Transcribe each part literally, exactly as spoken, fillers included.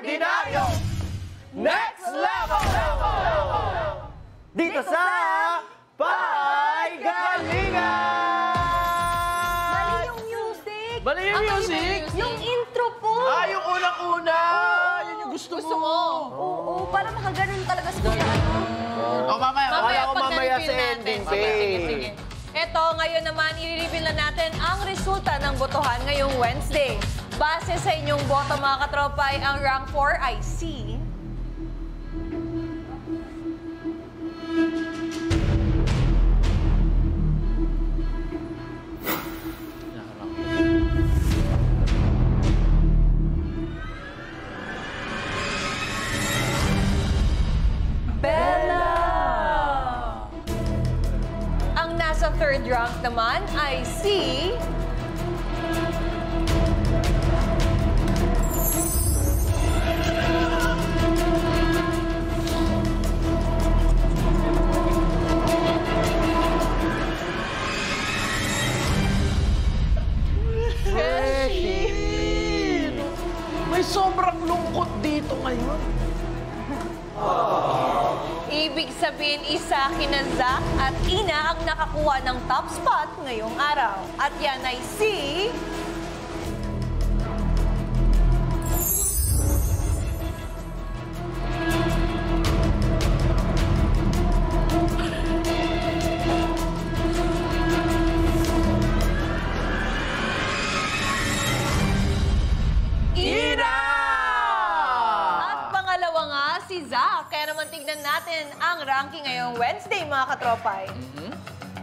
Extraordinaryo Next Level! Dito sa Pagalingan! Mali yung music! Mali yung music? Yung intro po! Ah, yung unang-una! Yun yung gusto, Gusto mo! Oo, oo, para makaganon talaga sa kuya ano. Oh, mamaya. Wala ko pag mamaya na-reveal sa natin. ending Sige, sige, page. sige. Eto, ngayon naman, i-reveal na natin ang resulta ng botohan ngayong Wednesday. Base sa inyong boto, mga katropay, ang rank four ay si... Sa third rank naman ay si... Freshie! May sobrang lungkot dito ngayon. Ibig sabihin, isa kina Zach at Ina ang nakakuha ng top spot ngayong araw. At yan ay si... Ina! At pangalawa nga, si Zach. Kaya naman tignan natin ang ranking ngayong Wednesday, mga katropay. Mm-hmm.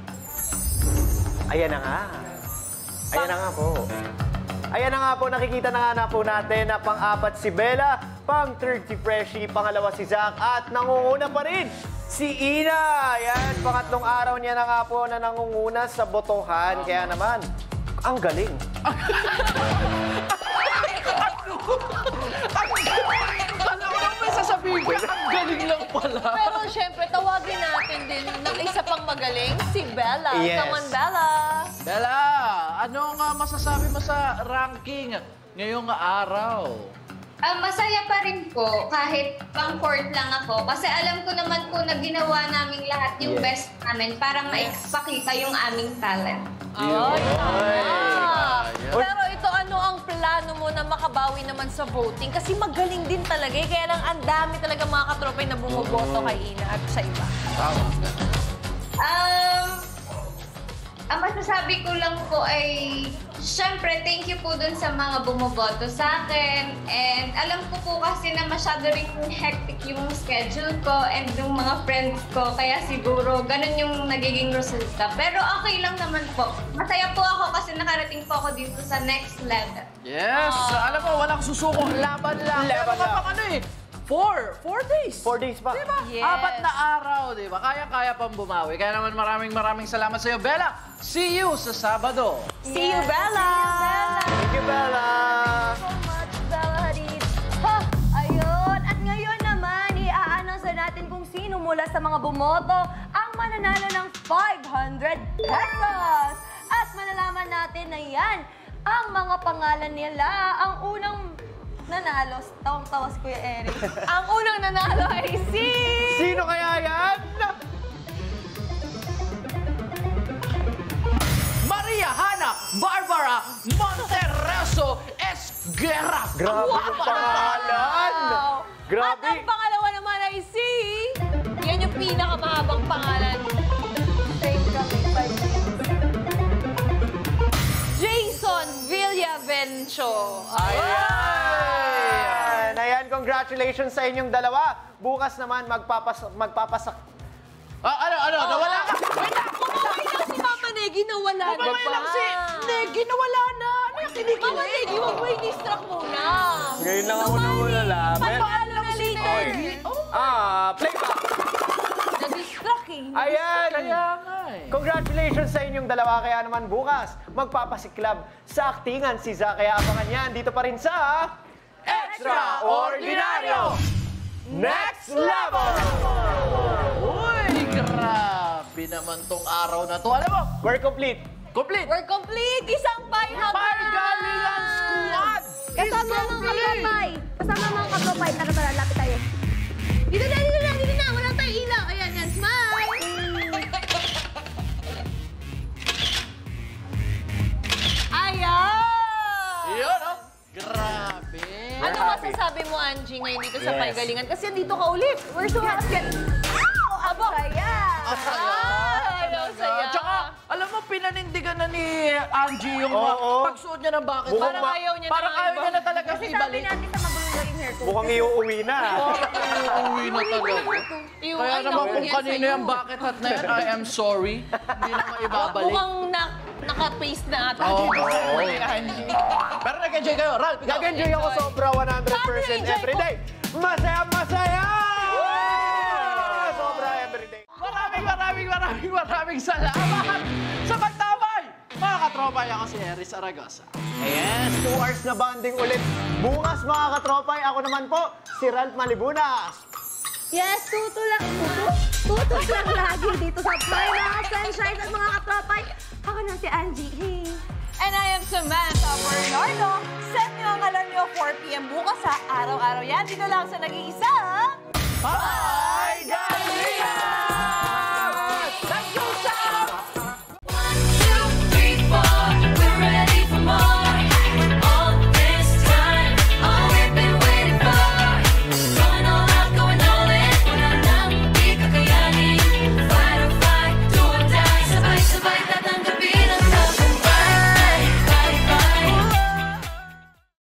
Ayan na nga. Ayan na nga po. Ayan na nga po, nakikita na nga na po natin na pang-apat si Bella, pang-third si Freshie, pangalawa si Zach, at nangunguna pa rin si Ina. Ayan, pangatlong araw niya na nga po na nangunguna sa botohan. Kaya naman, ang galing. Alam mo, may sasabihin ko, ang galing lang pala. Pero syempre, tawagin natin din ng isa pang magaling, si Bella. Yes. Come on, Bella. Bella, ano nga masasabi mo sa ranking ngayong araw? Uh, masaya pa rin po kahit pang-fourth lang ako. Kasi alam ko naman po na ginawa namin lahat yung Yes. best namin para maipakita yung aming talent. Ay, tama. Ay. Pero ito, ano ang plano mo na makabawi naman sa voting? Kasi magaling din talaga eh. Kaya lang ang dami talaga mga katropay na bumoboto kay Ina at sa iba. Tama. Um, ang masasabi ko lang po ay, syempre, thank you po dun sa mga bumoboto sa akin. And alam ko po kasi na masyado rin hectic yung schedule ko and yung mga friends ko. Kaya siguro, ganun yung nagiging resulta. Pero okay lang naman po. Masaya po ako kasi nakarating po ako dito sa next level. Yes! Alam mo, walang susuko. Laban lang. Laban Meron ka lang. pang ano eh. Four. Four days. Four days pa. Diba? Yes. Apat na araw, di ba? Kaya-kaya pang bumawi. Kaya naman maraming maraming salamat sa iyo, Bella. See you sa Sabado. See you, Bella! Thank you, Bella. So much, Bella Hadid. Ha! Ayun! At ngayon naman, i-a-announce na natin kung sino mula sa mga bumoto ang mananalo ng five hundred pesos. At malalaman natin na yan ang mga pangalan nila. Ang unang nanalo, tawang-tawa si Kuya Eric. Ang unang nanalo ay si... Sino kaya yan? Maria Hana Barbara Monterreso Esguerra. Grabe yung pangalan. Wow. Grabe. At ang pangalawa naman ay si... Yan yung pinakamahabang pangalan. Same kami, five minutes. Jason Villavencio. Ayan! Ayan, congratulations sa inyong dalawa. Bukas naman magpapas magpapasak. Ah, ano, ano, nawala ka? Wait lang! Kumaway lang si Mama Negi na wala na Kumaway ba? lang si Negi, nawala na. Ano yung kinikilig? Mama Negi, huwag mo i-distract muna. Ngayon lang ako nawala. Paano na later? Ah, playback! Na-distract eh. Ayan! Kaya nga eh. Congratulations sa inyong dalawa. Kaya naman bukas, magpapasiklab sa aktingan si Zach. Kaya abangan yan dito pa rin sa... Extraordinaryo Next Level! Uy, grabe naman tong araw na to. Alam mo, We're complete. complete. We're complete! Isang pie hug na! Pagalingan Squad! Kasama is ang mga complete. pie. Kasama ang mga katropay. Tara, tara, lapit tayo. Dito na, dito na, dito na. Wala tayong ilaw. Ayan, yan. Smile! Ayan! Yun, oh. Grabe. Ano happy. masasabi mo, Angie, ngayon dito sa Yes. Pagalingan? Kasi andito ka ulit. We're so Yes, happy. yes. Ow! Ang saya! Ah, ano saya. Tsaka, alam mo, pinanindigan na ni Angie yung Oo. pagsuot niya ng bucket. Mukhang Parang ma- ayaw niya Parang na ayaw niya na talaga Kasi sabi ibalik. natin sa magulong hair ko. Mukhang iuuwi na. Uuwi na talaga. Yung- Kaya ay, naman naku, kung yan kanino sa'yo. yung bucket hat na yan, I am sorry. Hindi na maibabalik. Mukhang na, naka-paste na ata. Oo, dito sa oo. ni Angie. Pero nag-enjoy kayo. Ralph, ikaw. Nag-enjoy ako sobra one hundred percent Enjoy everyday. Masaya, masaya! Sobra everyday. Maraming, maraming, maraming, maraming salamat sa pagtabay! Mga katropay, ako si Harry Zaragoza. Yes, two hours na banding ulit. Bukas mga katropay, ako naman po, si Ralph Malibunas. Yes, tuto lang. Tuto? Tutok lang lagi dito sa Play mga Sunshine at mga katropay. Ako na si Angie. Hey. And I am Samantha Bernardo. Set nyo ang alarm nyo four p m bukas sa araw-araw yan. Dito lang sa nag-iisang... Bye!